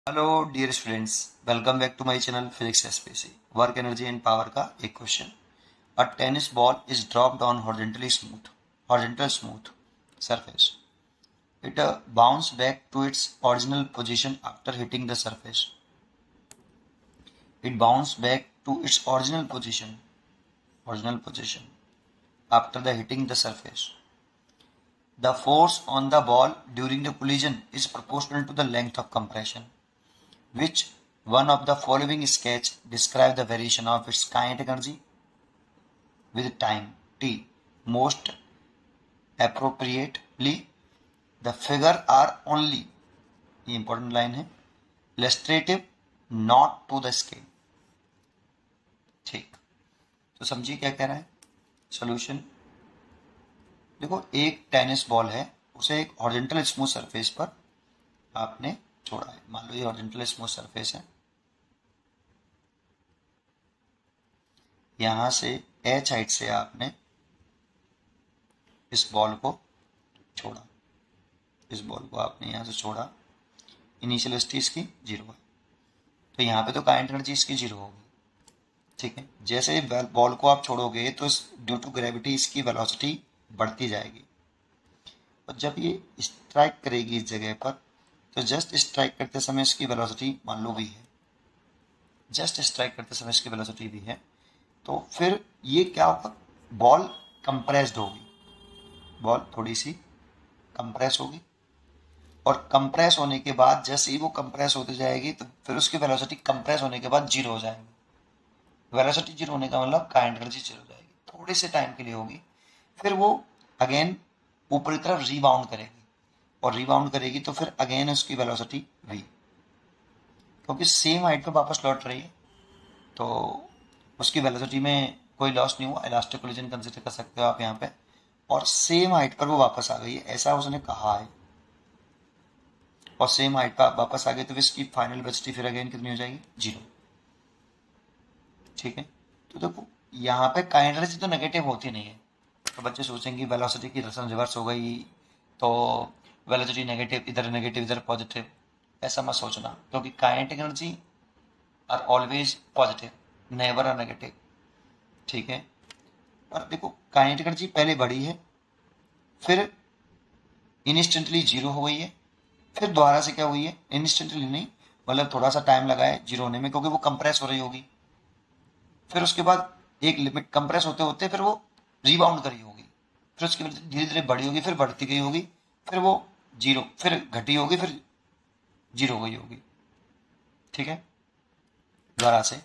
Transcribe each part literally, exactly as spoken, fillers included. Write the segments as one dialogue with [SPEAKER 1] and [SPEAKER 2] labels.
[SPEAKER 1] Hello dear students, welcome back to my channel physics SPC. Work energy and power का एक question. A tennis ball is dropped on horizontally smooth horizontal smooth surface. It uh, bounced back to its original position after hitting the surface. It bounced back to its original position original position after the hitting the surface. The force on the ball during the collision is proportional to the length of compression. Which one of the following sketch describe the variation of its kinetic energy with time t most appropriately? The figure are only, ये important line है, illustrative not to the scale. ठीक, तो समझिए क्या कह रहा है solution. देखो, एक टेनिस बॉल है, उसे एक हॉरिजॉन्टल स्मूथ सरफेस पर आपने छोड़ा है। मान लो ये हॉरिजॉन्टल स्मूथ सरफेस है, यहां से एच हाइट से आपने इस बॉल को छोड़ा, इस बॉल को आपने यहां से छोड़ा। इनिशियल वेलोसिटी इसकी जीरो है, तो यहाँ पे तो काइनेटिक एनर्जी इसकी जीरो होगी। ठीक है, जैसे बॉल को आप छोड़ोगे तो ड्यू टू ग्रेविटी इसकी वेलोसिटी बढ़ती जाएगी, और जब ये स्ट्राइक करेगी इस जगह पर, तो जस्ट स्ट्राइक करते समय इसकी वेलोसिटी मान लो भी है, जस्ट स्ट्राइक करते समय इसकी वेलोसिटी भी है, तो फिर ये क्या होगा, बॉल कंप्रेस्ड होगी, बॉल थोड़ी सी कंप्रेस होगी, और कंप्रेस होने के बाद जैसे ही वो कंप्रेस होती जाएगी तो फिर उसकी वेलोसिटी कंप्रेस होने के बाद जीरो हो जाएगी। वेलोसिटी जीरो होने का मतलब काइनेटिक एनर्जी जीरो हो जाएगी, थोड़े से टाइम के लिए होगी, फिर वो अगेन ऊपरी तरफ रीबाउंड करेगी, और रीबाउंड करेगी तो फिर अगेन उसकी वेलोसिटी वी, क्योंकि सेम हाइट पर वापस लौट रही है तो उसकी वेलोसिटी में कोई लॉस नहीं हुआ। इलास्टिक कोलिजन कंसीडर कर सकते हो आप यहाँ पे, और सेम हाइट पर वो वापस आ गई है, ऐसा उसने कहा है, और सेम हाइट पर वापस आ गई तो इसकी फाइनल वेलोसिटी फिर अगेन कितनी हो जाएगी, जीरो। ठीक है, तो देखो यहाँ पे काइनेटिक एनर्जी तो नेगेटिव होती नहीं है, तो बच्चे सोचेंगे वेलोसिटी की रस्म रिवर्स हो गई तो वेलोसिटी नेगेटिव, इधर नेगेटिव इधर पॉजिटिव, ऐसा मत सोचना, क्योंकि kinetic energy are always positive, never are negative. ठीक है, और देखो काइनेटिक एनर्जी पहले बढ़ी है, फिर इंस्टेंटली जीरो हो गई है, फिर दोबारा से क्या हुई है, इंस्टेंटली नहीं, मतलब थोड़ा सा टाइम लगा है जीरो होने में, क्योंकि वो कंप्रेस हो रही होगी, फिर उसके बाद एक लिमिट कंप्रेस होते होते फिर वो रीबाउंड करी होगी, फिर उसकी वजह धीरे धीरे बढ़ी होगी, फिर बढ़ती गई होगी, फिर वो जीरो, फिर घटी होगी, फिर जीरो हो गई होगी। ठीक है, दोबारा से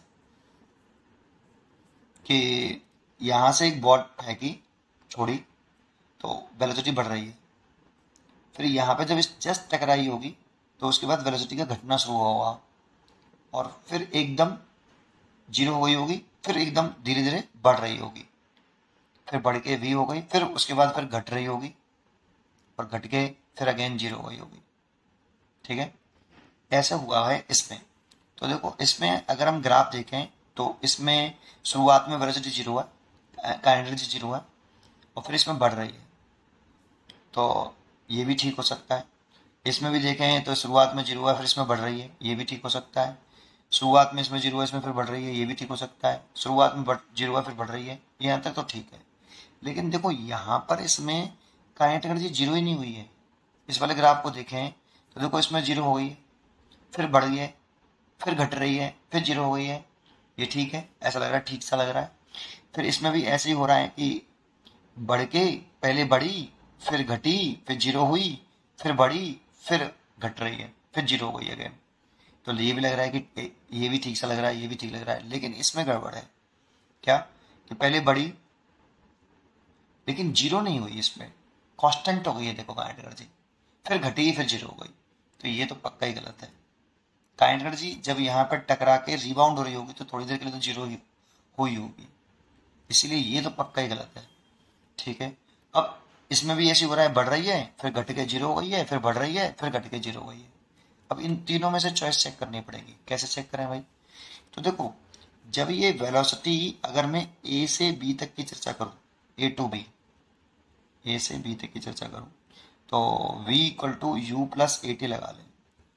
[SPEAKER 1] कि यहां से एक बॉल फेंकी, छोड़ी, तो वेलोसिटी बढ़ रही है, फिर यहाँ पे जब इस जस्ट टकराई होगी तो उसके बाद वेलोसिटी का घटना शुरू होगा, और फिर एकदम जीरो हो गई होगी, फिर एकदम धीरे धीरे बढ़ रही होगी, फिर बढ़ के वी हो गई, फिर उसके बाद फिर घट रही होगी, और घट के फिर अगेन जीरो हो गई होगी। ठीक है, ऐसा हुआ है इसमें। तो देखो इसमें अगर हम ग्राफ देखें तो इसमें शुरुआत में वेलोसिटी जीरो है, काइनेटिक एनर्जी जीरो है, और फिर इसमें बढ़ रही है, तो ये भी ठीक हो सकता है। इसमें भी देखें तो शुरुआत में जीरो है, फिर इसमें बढ़ रही है, ये भी ठीक हो सकता है। शुरुआत में इसमें जीरो है, इसमें फिर बढ़ रही है, ये भी ठीक हो सकता है। शुरुआत में जीरो है फिर बढ़ रही है, यहाँ तक तो ठीक है। लेकिन देखो यहाँ पर इसमें काइनेटिक एनर्जी जीरो ही नहीं हुई है। इस वाले ग्राफ को देखें तो देखो इसमें जीरो हो गई है, फिर बढ़ गई है, फिर घट रही है, फिर जीरो हो गई है, ये ठीक है, ऐसा लग रहा है, ठीक सा लग रहा है। फिर इसमें भी ऐसे ही हो रहा है कि बढ़ के पहले बढ़ी, फिर घटी, फिर जीरो हुई, फिर बढ़ी, फिर घट रही है, फिर जीरो हो गई अगेन। तो ये भी लग रहा है कि ये भी ठीक सा लग रहा है, ये भी ठीक लग रहा है, लेकिन इसमें गड़बड़ है। क्या कि पहले बढ़ी लेकिन जीरो नहीं हुई, इसमें कांस्टेंट हो गई है, देखो काइनेटिक एनर्जी, फिर घटी, फिर जीरो हो गई, तो ये तो पक्का ही गलत है। काइनेटिक एनर्जी जब यहाँ पर टकरा के रिबाउंड हो रही होगी तो थोड़ी देर के लिए तो जीरो ही हुई होगी, इसीलिए ये तो पक्का ही गलत है। ठीक है, अब इसमें भी ऐसी हो रहा है, बढ़ रही है, फिर घट के जीरो हो गई है, फिर बढ़ रही है, फिर घट के जीरो हो गई है। अब इन तीनों में से चॉइस चेक करनी पड़ेगी। कैसे चेक करें भाई, तो देखो जब ये वेलोसिटी, अगर मैं ए से बी तक की चर्चा करूं, ए टू बी, ए से बी तक की चर्चा करूं, तो v equal to u plus a t लगा लें।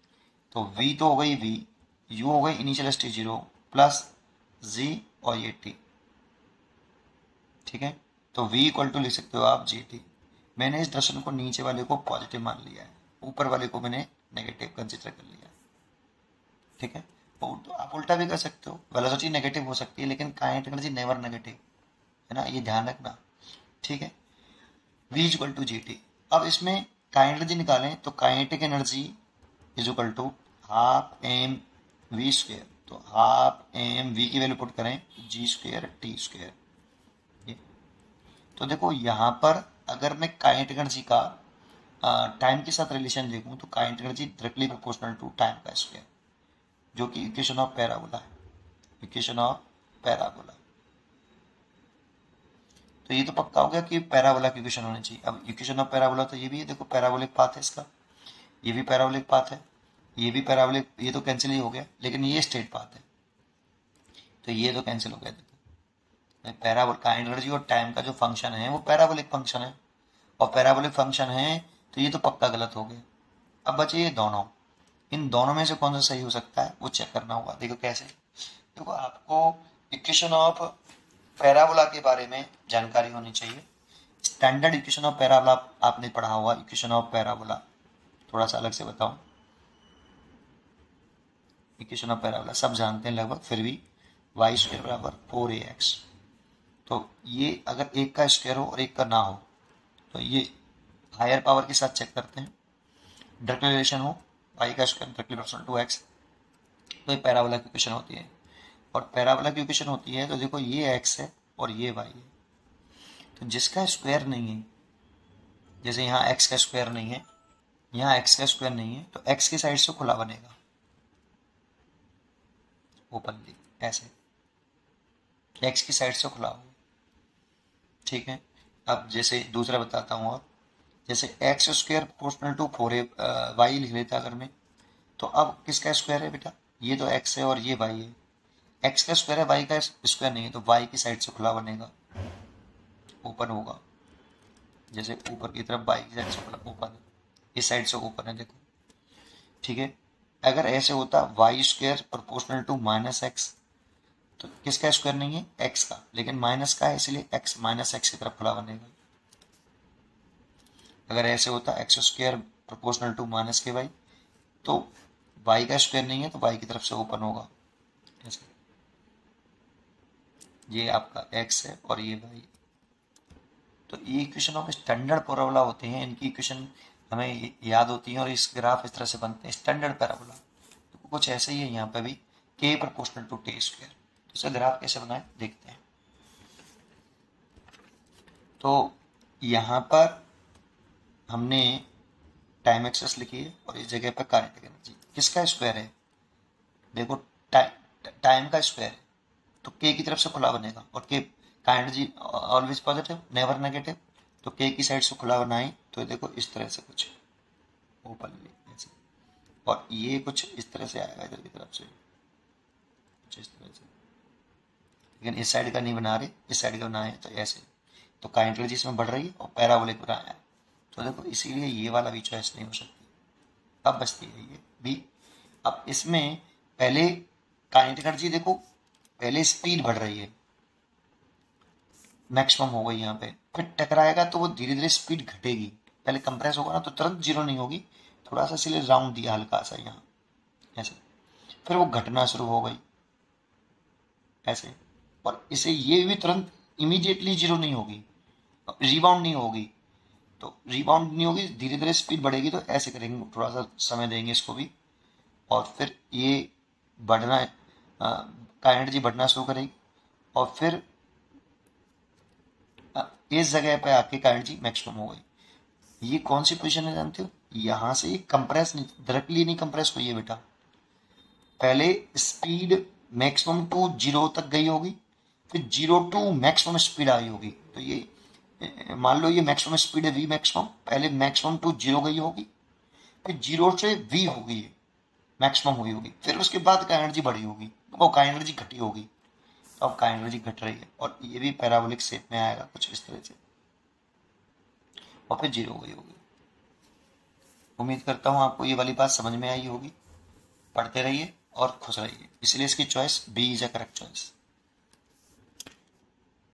[SPEAKER 1] तो v तो हो गई v, u हो गई initial state zero plus g और ये t, ठीक है। तो v इक्वल टू लिख सकते हो आप जी टी। मैंने इस दर्शन को नीचे वाले को पॉजिटिव मान लिया है, ऊपर वाले को मैंने नेगेटिव कंसिडर कर लिया, ठीक है। तो आप उल्टा भी कर सकते हो, वेलोसिटी नेगेटिव हो सकती है लेकिन काइनेटिक एनर्जी नेवर नेगेटिव, है ना, ये ध्यान रखना, ठीक है। v equal to g t. अब इसमें काइनेटिक एनर्जी निकालें तो kinetic energy is equal to half m v square, तो हाफ एम वी की वैल्यू पुट करें जी स्क्वेयर टी स्क्वेयर। तो देखो यहाँ पर अगर मैं काइनेटिक एनर्जी का टाइम के साथ रिलेशन देखूं तो kinetic energy directly proportional to time का स्क्वायर, जो कि इक्वेशन ऑफ पैराबोला है, इक्वेशन ऑफ पैराबोला। तो ये तो पक्का हो गया कि पैराबोला की इक्वेशन होनी चाहिए। अब इक्वेशन ऑफ पैराबोला तो ये भी है, देखो पैराबोलिक पाथ है इसका, ये भी पैराबोलिक पाथ है, ये भी पैराबोलिक, ये तो कैंसिल ही हो गया, लेकिन ये स्ट्रेट पाथ है तो ये तो कैंसिल हो गया। देखो पैराबोल का एनर्जी और टाइम का जो फंक्शन है वो पैराबोलिक फंक्शन है, और पैराबोलिक फंक्शन है तो ये तो पक्का गलत हो गया। अब बचे ये दोनों, इन दोनों में से कौन सा सही हो सकता है वो चेक करना होगा। देखो कैसे, देखो आपको इक्वेशन ऑफ पैराबोला के बारे में जानकारी होनी चाहिए। स्टैंडर्ड इक्वेशन ऑफ पैराबोला आपने पढ़ा हुआ, इक्वेशन ऑफ पैराबोला थोड़ा सा अलग से बताऊं। इक्वेशन ऑफ पैराबोला सब जानते हैं लगभग, फिर भी वाई स्क्वायर बराबर फोर ए एक्स। तो ये अगर एक का स्क्वायर हो और एक का ना हो तो ये हायर पावर के साथ चेक करते हैं, डायरेक्ट रिलेशन हो वाई का square directly proportional to x, तो ये पैराबोला की इक्वेशन होती है। और पैराबोला की इक्वेशन होती है तो देखो ये एक्स है और ये वाई है, तो जिसका स्क्वायर नहीं है, जैसे यहाँ एक्स का स्क्वायर नहीं है, यहाँ एक्स का स्क्वायर नहीं है, तो एक्स की साइड से खुला बनेगा ओपनली, ऐसे एक्स की साइड से खुला होगा, ठीक है। अब जैसे दूसरा बताता हूँ, और जैसे x square proportional to four a y लिख लेता अगर मैं, तो अब किसका स्क्वायर है बेटा, ये तो एक्स है और ये वाई है, एक्स का स्क्वायर है वाई का स्क्वायर नहीं है, तो वाई की साइड से खुला बनेगा, ओपन होगा, जैसे ऊपर की तरफ वाई की साइड से खुला ओपन है, इस साइड से ओपन है देखो, ठीक है। अगर ऐसे होता y square proportional to minus x, तो किसका स्क्वायर नहीं है, एक्स का, लेकिन माइनस का है इसलिए एक्स माइनस एक्स की तरफ खुला बनेगा। अगर ऐसे होता x square proportional to minus के वाई, तो वाई का स्क्वायर नहीं है तो वाई की तरफ से ओपन होगा, ऐसे। ये आपका एक्स है और ये वाई, तो ये इक्वेशन ऑफ स्टैंडर्ड पैराबोला होते हैं, इनकी इक्वेशन हमें याद होती है और इस ग्राफ इस तरह से बनते हैं स्टैंडर्ड पैराबोला। तो कुछ ऐसे ही है यहाँ पे भी, के प्रोपोर्शनल टू टी स्क्वायर। तो इसका ग्राफ कैसे बनाए देखते हैं। तो यहाँ पर हमने टाइम एक्सेस लिखी है और इस जगह पर काइनेटिक एनर्जी, किसका स्क्वायर है, देखो टाइम का स्क्वायर है, तो के की तरफ से खुला बनेगा, और के का energy always positive never negative, तो के की साइड से खुला बनाए तो देखो इस तरह से कुछ ओपनली ऐसे, और ये कुछ इस तरह से आएगा इधर की तरफ से कुछ इस तरह से, लेकिन इस साइड का नहीं बना रहे, इस साइड का बनाए तो ऐसे, तो काइनेटिक एनर्जी इसमें बढ़ रही है और पैराबोलिक बनाया है, तो देखो इसीलिए ये वाला भी चॉइस नहीं हो सकती। अब बचती है ये भी। अब इसमें पहले काइनेटिक एनर्जी देखो, पहले स्पीड बढ़ रही है, मैक्सिमम हो गई यहाँ पे, फिर टकराएगा तो वो धीरे धीरे स्पीड घटेगी, पहले कंप्रेस होगा ना तो तुरंत जीरो नहीं होगी, थोड़ा सा इसलिए राउंड दिया हल्का सा यहाँ ऐसे, फिर वो घटना शुरू हो गई ऐसे, और इसे ये भी तुरंत इमीडिएटली जीरो नहीं होगी, रिबाउंड नहीं होगी, तो रिबाउंड नहीं होगी, धीरे धीरे स्पीड बढ़ेगी, तो ऐसे करेंगे, थोड़ा सा समय देंगे इसको भी, और फिर ये बढ़ना का एनर्जी बढ़ना शुरू करेगी, और फिर इस जगह पे आके का एनर्जी मैक्सिमम हो गई। ये कौन सी पोजीशन है जानते हो, यहां से ये कंप्रेस नहीं, डायरेक्टली नहीं कंप्रेस हुई है बेटा, पहले स्पीड मैक्सिमम टू जीरो तक गई होगी, फिर जीरो टू मैक्सिमम स्पीड आई होगी, तो ये मान लो ये मैक्सिमम स्पीड है वी मैक्सिमम, पहले मैक्सिमम टू जीरो गई होगी, फिर जीरो से वी होगी मैक्सिमम हुई होगी, फिर उसके बाद का एनर्जी बढ़ी होगी, वो का एनर्जी घटी होगी, तो अब का एनर्जी घट रही है, और ये भी पैराबोलिक शेप में आएगा कुछ इस तरह से, और फिर जीरो हो गई होगी। उम्मीद करता हूँ आपको ये वाली बात समझ में आई होगी। पढ़ते रहिए और खुश रहिए। इसलिए इसकी choice b is a correct choice.